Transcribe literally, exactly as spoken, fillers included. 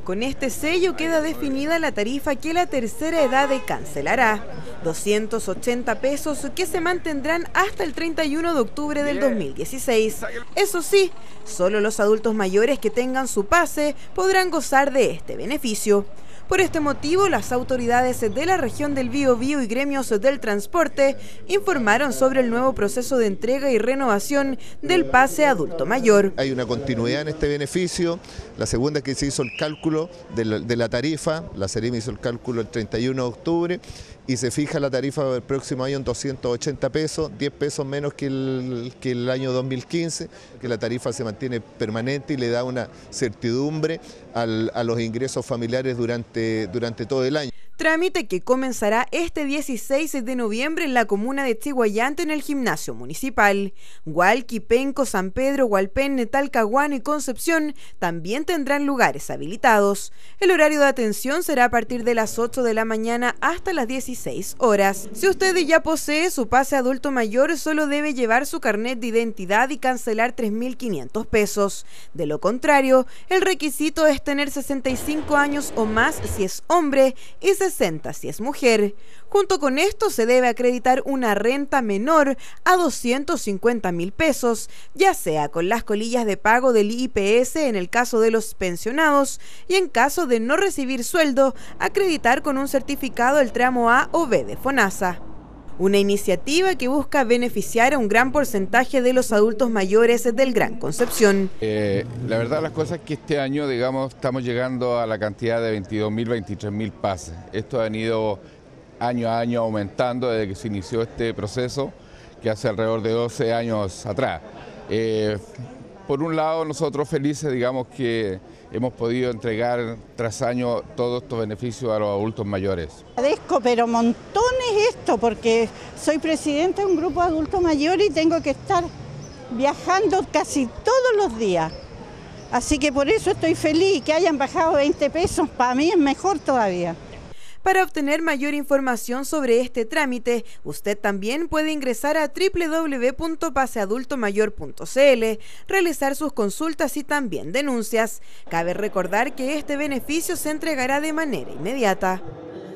Con este sello queda definida la tarifa que la tercera edad cancelará, doscientos ochenta pesos que se mantendrán hasta el treinta y uno de octubre del dos mil dieciséis. Eso sí, solo los adultos mayores que tengan su pase podrán gozar de este beneficio. Por este motivo, las autoridades de la región del Biobío y gremios del transporte informaron sobre el nuevo proceso de entrega y renovación del pase adulto mayor. Hay una continuidad en este beneficio. La segunda es que se hizo el cálculo de la, de la tarifa, la Seremi hizo el cálculo el treinta y uno de octubre y se fija la tarifa del próximo año en doscientos ochenta pesos, diez pesos menos que el, que el año dos mil quince, que la tarifa se mantiene permanente y le da una certidumbre al, a los ingresos familiares durante, durante todo el año. Trámite que comenzará este dieciséis de noviembre en la comuna de Chiguayante en el gimnasio municipal. Hualqui, Penco, San Pedro, Hualpén, Talcahuano y Concepción también tendrán lugares habilitados. El horario de atención será a partir de las ocho de la mañana hasta las dieciséis horas. Si usted ya posee su pase adulto mayor, solo debe llevar su carnet de identidad y cancelar tres mil quinientos pesos. De lo contrario, el requisito es tener sesenta y cinco años o más si es hombre y sesenta si es mujer. Junto con esto se debe acreditar una renta menor a doscientos cincuenta mil pesos, ya sea con las colillas de pago del I P S en el caso de los pensionados y en caso de no recibir sueldo, acreditar con un certificado el tramo A o B de FONASA. Una iniciativa que busca beneficiar a un gran porcentaje de los adultos mayores del Gran Concepción. Eh, la verdad las cosas es que este año, digamos, estamos llegando a la cantidad de veintidós mil, veintitrés mil pases. Esto ha ido año a año aumentando desde que se inició este proceso, que hace alrededor de doce años atrás. Eh, por un lado, nosotros felices, digamos, que hemos podido entregar tras año todos estos beneficios a los adultos mayores. Agradezco, pero montones esto, porque soy presidenta de un grupo de adultos mayores y tengo que estar viajando casi todos los días. Así que por eso estoy feliz, que hayan bajado veinte pesos, para mí es mejor todavía. Para obtener mayor información sobre este trámite, usted también puede ingresar a doble u doble u doble u punto pase adulto mayor punto c l, realizar sus consultas y también denuncias. Cabe recordar que este beneficio se entregará de manera inmediata.